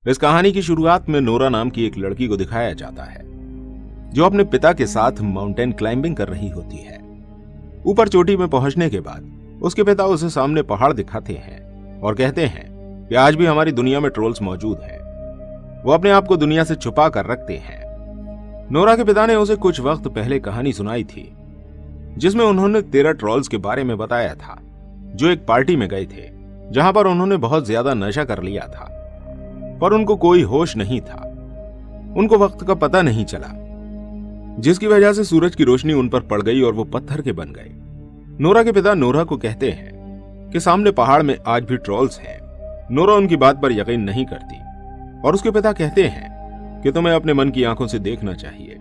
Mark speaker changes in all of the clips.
Speaker 1: इस कहानी की शुरुआत में नोरा नाम की एक लड़की को दिखाया जाता है जो अपने पिता के साथ माउंटेन क्लाइंबिंग कर रही होती है। ऊपर चोटी में पहुंचने के बाद उसके पिता उसे सामने पहाड़ दिखाते हैं और कहते हैं कि आज भी हमारी दुनिया में ट्रोल्स मौजूद हैं। वो अपने आप को दुनिया से छुपा कर रखते हैं। नोरा के पिता ने उसे कुछ वक्त पहले कहानी सुनाई थी जिसमें उन्होंने 13 ट्रोल्स के बारे में बताया था जो एक पार्टी में गए थे जहां पर उन्होंने बहुत ज्यादा नशा कर लिया था, पर उनको कोई होश नहीं था। उनको वक्त का पता नहीं चला, जिसकी वजह से सूरज की रोशनी उन पर पड़ गई और वो पत्थर के बन गए। नोरा के पिता नोरा को कहते हैं कि सामने पहाड़ में आज भी ट्रोल्स हैं। नोरा उनकी बात पर यकीन नहीं करती और उसके पिता कहते हैं कि तुम्हें अपने मन की आंखों से देखना चाहिए।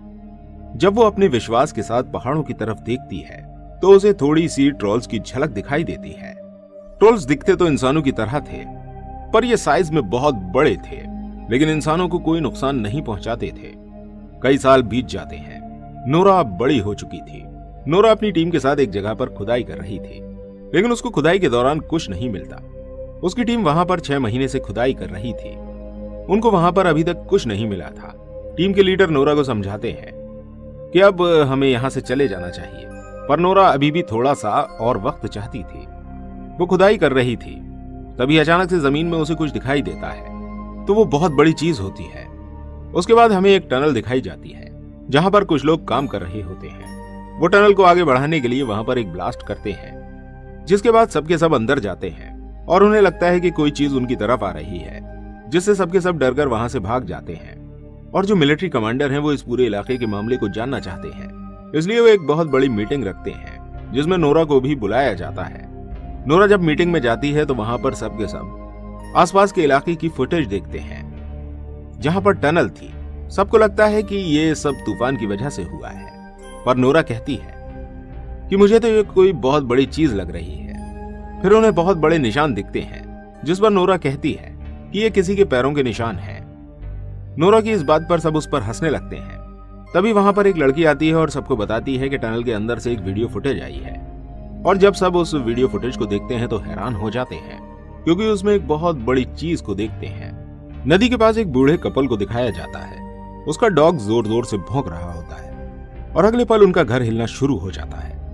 Speaker 1: जब वो अपने विश्वास के साथ पहाड़ों की तरफ देखती है तो उसे थोड़ी सी ट्रोल्स की झलक दिखाई देती है। ट्रोल्स दिखते तो इंसानों की तरह थे, पर ये साइज में बहुत बड़े थे, लेकिन इंसानों को कोई नुकसान नहीं पहुंचाते थे। कई साल बीत जाते हैं। नोरा अब बड़ी हो चुकी थी। नोरा अपनी टीम के साथ एक जगह पर खुदाई कर रही थी, लेकिन उसको खुदाई के दौरान कुछ नहीं मिलता। उसकी टीम वहां पर 6 महीने से खुदाई कर रही थी। उनको वहां पर अभी तक कुछ नहीं मिला था। टीम के लीडर नोरा को समझाते हैं कि अब हमें यहां से चले जाना चाहिए, पर नोरा अभी भी थोड़ा सा और वक्त चाहती थी। वो खुदाई कर रही थी, तभी अचानक से जमीन में उसे कुछ दिखाई देता है, तो वो बहुत बड़ी चीज होती है। उसके बाद हमें एक टनल दिखाई जाती है जहां पर कुछ लोग काम कर रहे होते हैं। वो टनल को आगे बढ़ाने के लिए वहां पर एक ब्लास्ट करते हैं, जिसके बाद सबके सब अंदर जाते हैं और उन्हें लगता है कि कोई चीज उनकी तरफ आ रही है, जिससे सबके सब डरकर वहां से भाग जाते हैं। और जो मिलिट्री कमांडर हैं वो इस पूरे इलाके के मामले को जानना चाहते हैं, इसलिए वो एक बहुत बड़ी मीटिंग रखते हैं जिसमें नोरा को भी बुलाया जाता है। नोरा जब मीटिंग में जाती है तो वहां पर सबके सब आसपास के इलाके की फुटेज देखते हैं जहां पर टनल थी। सबको लगता है कि ये सब तूफान की वजह से हुआ है, पर नोरा कहती है कि मुझे तो ये कोई बहुत बड़ी चीज लग रही है। फिर उन्हें बहुत बड़े निशान दिखते हैं, जिस पर नोरा कहती है कि ये किसी के पैरों के निशान हैं। नोरा की इस बात पर सब उस पर हंसने लगते हैं। तभी वहां पर एक लड़की आती है और सबको बताती है कि टनल के अंदर से एक वीडियो फुटेज आई है। और जब सब उस वीडियो फुटेज को देखते हैं तो हैरान हो जाते हैं, क्योंकि उसमें एक बहुत बड़ी चीज को देखते हैं। नदी के पास एक बूढ़े कपल को दिखाया जाता है। उसका डॉग जोर जोर से भौंक रहा होता है और अगले पल उनका घर हिलना शुरू हो जाता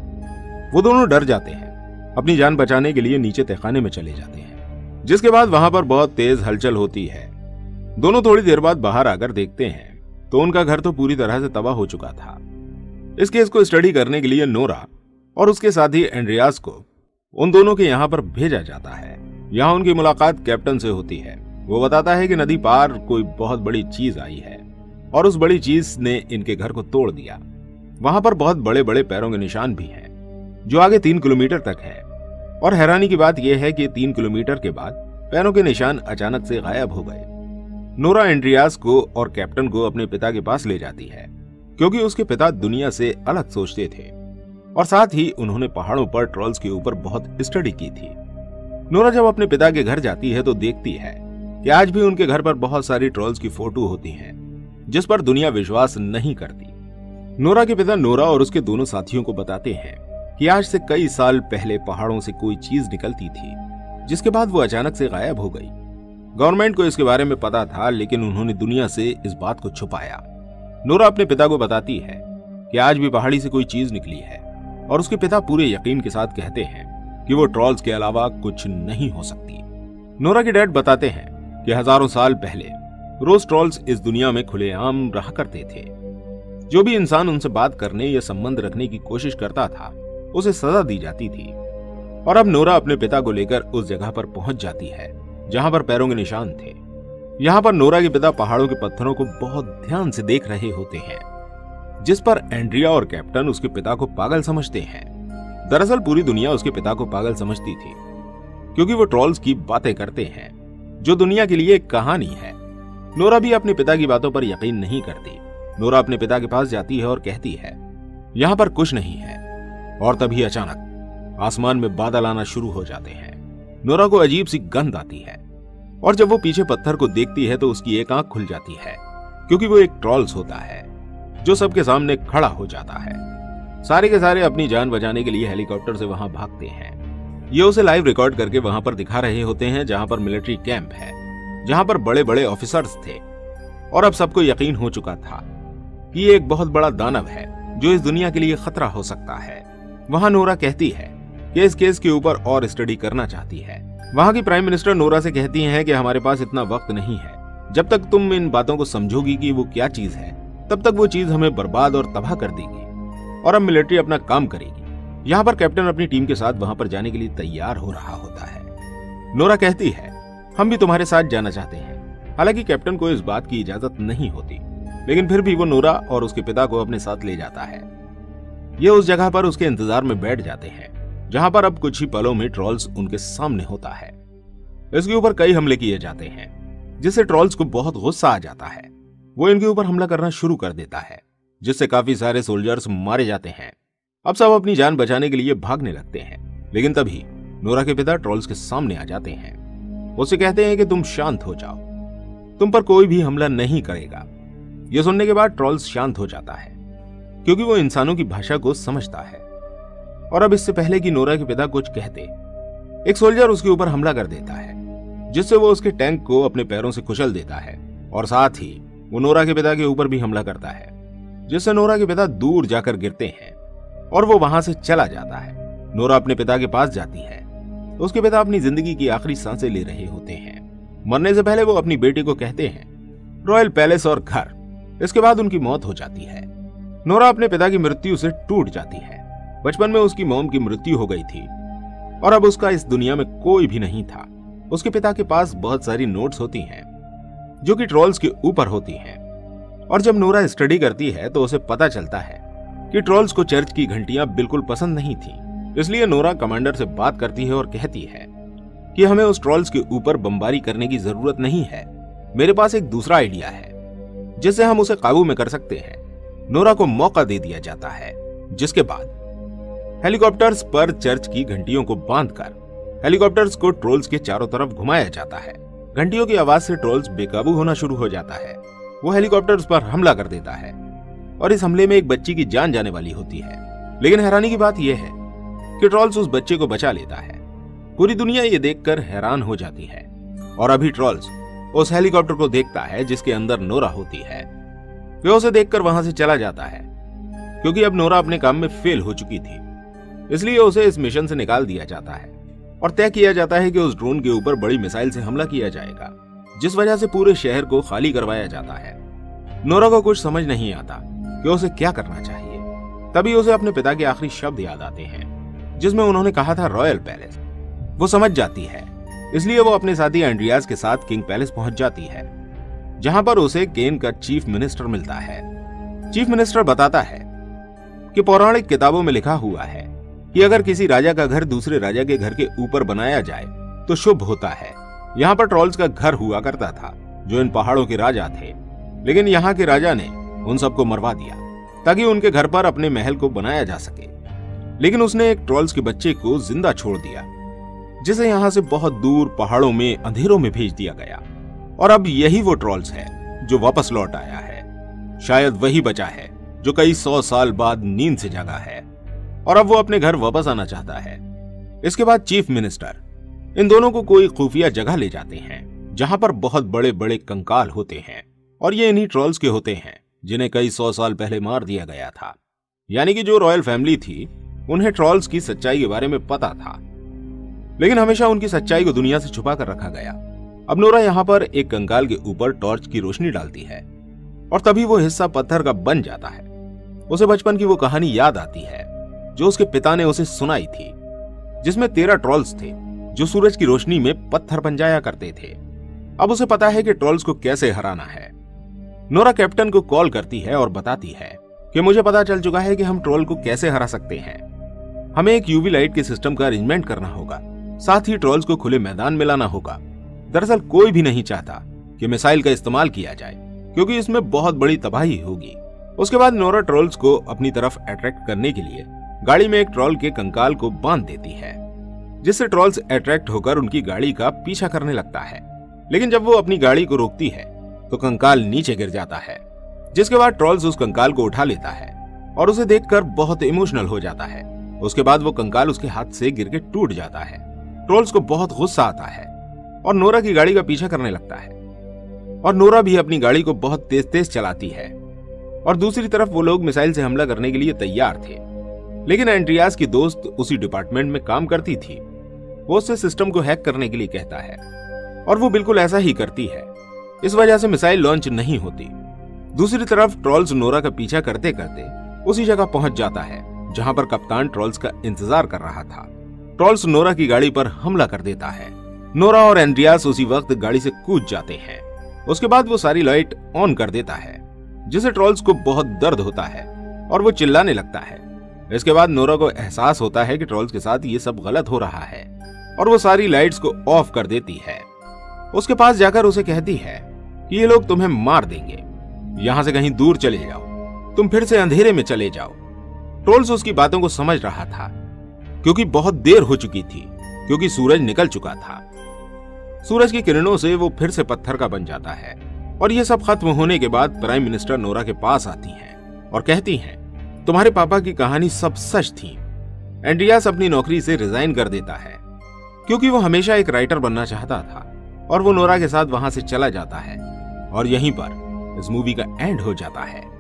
Speaker 1: है। वो दोनों डर जाते हैं, अपनी जान बचाने के लिए नीचे तहखाने में चले जाते हैं, जिसके बाद वहां पर बहुत तेज हलचल होती है। दोनों थोड़ी देर बाद बाहर आकर देखते हैं तो उनका घर तो पूरी तरह से तबाह हो चुका था। इस केस को स्टडी करने के लिए नोरा और उसके साथी एंड्रियास को उन दोनों के यहाँ पर भेजा जाता है। यहाँ उनकी मुलाकात कैप्टन से होती है। वो बताता है कि नदी पार कोई बहुत बड़ी चीज आई है और उस बड़ी चीज ने इनके घर को तोड़ दिया। वहां पर बहुत बड़े बड़े पैरों के निशान भी हैं, जो आगे 3 किलोमीटर तक है। और हैरानी की बात यह है कि 3 किलोमीटर के बाद पैरों के निशान अचानक से गायब हो गए। नोरा एंड्रियास को और कैप्टन को अपने पिता के पास ले जाती है, क्योंकि उसके पिता दुनिया से अलग सोचते थे और साथ ही उन्होंने पहाड़ों पर ट्रोल्स के ऊपर बहुत स्टडी की थी। नोरा जब अपने पिता के घर जाती है तो देखती है कि आज भी उनके घर पर बहुत सारी ट्रोल्स की फोटो होती हैं, जिस पर दुनिया विश्वास नहीं करती। नोरा के पिता नोरा और उसके दोनों साथियों को बताते हैं कि आज से कई साल पहले पहाड़ों से कोई चीज निकलती थी, जिसके बाद वो अचानक से गायब हो गई। गवर्नमेंट को इसके बारे में पता था, लेकिन उन्होंने दुनिया से इस बात को छुपाया। नोरा अपने पिता को बताती है कि आज भी पहाड़ी से कोई चीज निकली है और उसके पिता पूरे यकीन के साथ कहते हैं कि वो ट्रोल्स के अलावा कुछ नहीं हो सकती। नोरा के डैड बताते हैं कि हजारों साल पहले रोज ट्रोल्स इस दुनिया में खुलेआम रहा करते थे। जो भी इंसान उनसे बात करने या संबंध रखने की कोशिश करता था उसे सजा दी जाती थी। और अब नोरा अपने पिता को लेकर उस जगह पर पहुंच जाती है जहां पर पैरों के निशान थे। यहां पर नोरा के पिता पहाड़ों के पत्थरों को बहुत ध्यान से देख रहे होते हैं, जिस पर एंड्रिया और कैप्टन उसके पिता को पागल समझते हैं। दरअसल पूरी दुनिया उसके पिता को पागल समझती थी, क्योंकि वो ट्रोल्स की बातें करते हैं, जो दुनिया के लिए एक कहानी है। नोरा भी अपने पिता की बातों पर यकीन नहीं करती। नोरा अपने पिता के पास जाती है और कहती है यहाँ पर कुछ नहीं है। और तभी अचानक आसमान में बादल आना शुरू हो जाते हैं। नोरा को अजीब सी गंध आती है और जब वो पीछे पत्थर को देखती है तो उसकी एक आंख खुल जाती है, क्योंकि वो एक ट्रोल्स होता है जो सबके सामने खड़ा हो जाता है। सारे के सारे अपनी जान बचाने के लिए हेलीकॉप्टर से वहां भागते हैं। ये उसे लाइव रिकॉर्ड करके वहां पर दिखा रहे होते हैं जहां पर मिलिट्री कैंप है, जहां पर बड़े बड़े ऑफिसर्स थे और अब सबको यकीन हो चुका था कि ये एक बहुत बड़ा दानव है जो इस दुनिया के लिए खतरा हो सकता है। वहां नोरा कहती है कि इस केस के ऊपर और स्टडी करना चाहती है। वहां की प्राइम मिनिस्टर नोरा से कहती हैं कि हमारे पास इतना वक्त नहीं है, जब तक तुम इन बातों को समझोगी कि वो क्या चीज है तब तक वो चीज हमें बर्बाद और तबाह कर देगी और अब मिलिट्री अपना काम करेगी। यहाँ पर कैप्टन अपनी टीम के साथ वहां पर जाने के लिए तैयार हो रहा होता है। नोरा कहती है हम भी तुम्हारे साथ जाना चाहते हैं। हालांकि कैप्टन को इस बात की इजाजत नहीं होती, लेकिन फिर भी वो नोरा और उसके पिता को अपने साथ ले जाता है। ये उस जगह पर उसके इंतजार में बैठ जाते हैं जहां पर अब कुछ ही पलों में ट्रॉल्स उनके सामने होता है। इसके ऊपर कई हमले किए जाते हैं जिससे ट्रॉल्स को बहुत गुस्सा आ जाता है। वो इनके ऊपर हमला करना शुरू कर देता है जिससे काफी सारे सोल्जर्स मारे जाते हैं। अब सब अपनी जान बचाने के लिए भागने लगते हैं, लेकिन तभी नोरा के पिता ट्रॉल्स के सामने आ जाते हैं। उससे कहते हैं कि तुम शांत हो जाओ, तुम पर कोई भी हमला नहीं करेगा। यह सुनने के बाद ट्रॉल्स शांत हो जाता है क्योंकि वो इंसानों की भाषा को समझता है। और अब इससे पहले कि नोरा के पिता कुछ कहते, एक सोल्जर उसके ऊपर हमला कर देता है जिससे वो उसके टैंक को अपने पैरों से कुचल देता है और साथ ही वो नोरा के पिता के ऊपर भी हमला करता है जिससे नोरा के पिता दूर जाकर गिरते हैं और वो वहां से चला जाता है। नोरा अपने पिता के पास जाती है। उसके पिता अपनी जिंदगी की आखिरी सांसें ले रहे होते हैं। मरने से पहले वो अपनी बेटी को कहते हैं रॉयल पैलेस और घर। इसके बाद उनकी मौत हो जाती है। नोरा अपने पिता की मृत्यु से टूट जाती है। बचपन में उसकी मॉम की मृत्यु हो गई थी और अब उसका इस दुनिया में कोई भी नहीं था। उसके पिता के पास बहुत सारी नोट्स होती हैं जो कि ट्रॉल्स के ऊपर होती हैं। और जब नोरा स्टडी करती है तो उसे पता चलता है कि ट्रॉल्स को चर्च की घंटियां बिल्कुल पसंद नहीं थी। इसलिए नोरा कमांडर से बात करती है और कहती है कि हमें उस ट्रॉल्स के ऊपर बमबारी करने की जरूरत नहीं है। मेरे पास एक दूसरा आइडिया है जिससे हम उसे काबू में कर सकते हैं। नोरा को मौका दे दिया जाता है, जिसके बाद हेलीकॉप्टर्स पर चर्च की घंटियों को बांधकर हेलीकॉप्टर्स को ट्रॉल्स के चारों तरफ घुमाया जाता है। घंटियों की आवाज से ट्रॉल्स बेकाबू होना शुरू हो जाता है। वो हेलीकॉप्टर्स पर हमला कर देता है और इस हमले में एक बच्ची की जान जाने वाली होती है। लेकिन हैरानी की बात यह है कि ट्रॉल्स उस बच्चे को बचा लेता है। पूरी दुनिया ये देखकर हैरान हो जाती है और अभी ट्रॉल्स उस हेलीकॉप्टर को देखता है जिसके अंदर नोरा होती है। वह उसे देखकर वहां से चला जाता है क्योंकि अब नोरा अपने काम में फेल हो चुकी थी। इसलिए उसे इस मिशन से निकाल दिया जाता है और तय किया जाता है कि उस ड्रोन के ऊपर बड़ी मिसाइल से हमला किया जाएगा, जिस वजह से पूरे शहर को खाली करवाया जाता है। नोरा को कुछ समझ नहीं आता कि उसे क्या करना चाहिए। तभी उसे अपने पिता के आखिरी शब्द याद आते हैं जिसमें उन्होंने कहा था रॉयल पैलेस। वो समझ जाती है, इसलिए वो अपने साथी एंड्रियास के साथ किंग पैलेस पहुंच जाती है जहां पर उसे केन का चीफ मिनिस्टर मिलता है। चीफ मिनिस्टर बताता है कि पौराणिक किताबों में लिखा हुआ है कि अगर किसी राजा का घर दूसरे राजा के घर के ऊपर बनाया जाए तो शुभ होता है। यहाँ पर ट्रॉल्स का घर हुआ करता था जो इन पहाड़ों के राजा थे, लेकिन यहाँ के राजा ने उन सबको मरवा दिया ताकि उनके घर पर अपने महल को बनाया जा सके। लेकिन उसने एक ट्रॉल्स के बच्चे को जिंदा छोड़ दिया जिसे यहाँ से बहुत दूर पहाड़ों में अंधेरों में भेज दिया गया। और अब यही वो ट्रॉल्स है जो वापस लौट आया है। शायद वही बचा है जो कई 100 साल बाद नींद से जागा है और अब वो अपने घर वापस आना चाहता है। इसके बाद चीफ मिनिस्टर इन दोनों को कोई खुफिया जगह ले जाते हैं जहां पर बहुत बड़े बड़े कंकाल होते हैं और ये इन्हीं ट्रॉल्स के होते हैं जिन्हें कई 100 साल पहले मार दिया गया था। यानी कि जो रॉयल फैमिली थी उन्हें ट्रॉल्स की सच्चाई के बारे में पता था, लेकिन हमेशा उनकी सच्चाई को दुनिया से छुपा कर रखा गया। अब नोरा यहाँ पर एक कंकाल के ऊपर टॉर्च की रोशनी डालती है और तभी वो हिस्सा पत्थर का बन जाता है। उसे बचपन की वो कहानी याद आती है जो उसके पिता ने उसे सुनाई थी, जिसमें 13 ट्रॉल्स थे जो सूरज की रोशनी में पत्थर बन जाया करते थे। अब उसे पता है कि ट्रॉल्स को कैसे हराना है। नोरा कैप्टन को कॉल करती है और बताती है कि मुझे पता चल चुका है कि हम ट्रॉल को कैसे हरा सकते हैं। हमें एक यूवी लाइट के सिस्टम का अरेंजमेंट करना होगा, साथ ही ट्रॉल्स को खुले मैदान में लाना होगा। दरअसल कोई भी नहीं चाहता कि मिसाइल का इस्तेमाल किया जाए क्योंकि इसमें बहुत बड़ी तबाही होगी। उसके बाद नोरा ट्रॉल्स को अपनी तरफ अट्रैक्ट करने के लिए गाड़ी में एक ट्रॉल के कंकाल को बांध देती है, जिससे ट्रॉल्स अट्रैक्ट होकर उनकी गाड़ी का पीछा करने लगता है। लेकिन जब वो अपनी गाड़ी को रोकती है तो कंकाल नीचे गिर जाता है, जिसके बाद ट्रॉल्स उस कंकाल को उठा लेता है और उसे देखकर बहुत इमोशनल हो जाता है। उसके बाद वो कंकाल उसके हाथ से गिर के टूट जाता है। ट्रॉल्स को बहुत गुस्सा आता है और नोरा की गाड़ी का पीछा करने लगता है। और नोरा भी अपनी गाड़ी को बहुत तेज तेज चलाती है। और दूसरी तरफ वो लोग मिसाइल से हमला करने के लिए तैयार थे, लेकिन एंड्रियास की दोस्त उसी डिपार्टमेंट में काम करती थी। वो उससे सिस्टम को हैक करने के लिए कहता है और वो बिल्कुल ऐसा ही करती है। इस वजह से मिसाइल लॉन्च नहीं होती। दूसरी तरफ ट्रॉल्स नोरा का पीछा करते करते उसी जगह पहुंच जाता है जहां पर कप्तान ट्रॉल्स का इंतजार कर रहा था। ट्रॉल्स नोरा की गाड़ी पर हमला कर देता है। नोरा और एंड्रियास उसी वक्त गाड़ी से कूद जाते हैं। उसके बाद वो सारी लाइट ऑन कर देता है, जिसे ट्रॉल्स को बहुत दर्द होता है और वो चिल्लाने लगता है। इसके बाद नोरा को एहसास होता है कि ट्रॉल्स के साथ ये सब गलत हो रहा है और वो सारी लाइट्स को ऑफ कर देती है। उसके पास जाकर उसे कहती है कि ये लोग तुम्हें मार देंगे, यहां से कहीं दूर चले जाओ, तुम फिर से अंधेरे में चले जाओ। ट्रॉल्स उसकी बातों को समझ रहा था क्योंकि बहुत देर हो चुकी थी, क्योंकि सूरज निकल चुका था। सूरज की किरणों से वो फिर से पत्थर का बन जाता है। और ये सब खत्म होने के बाद प्राइम मिनिस्टर नोरा के पास आती हैं और कहती हैं, तुम्हारे पापा की कहानी सब सच थी। एंड्रियास अपनी नौकरी से रिजाइन कर देता है क्योंकि वो हमेशा एक राइटर बनना चाहता था और वो नोरा के साथ वहां से चला जाता है। और यहीं पर इस मूवी का एंड हो जाता है।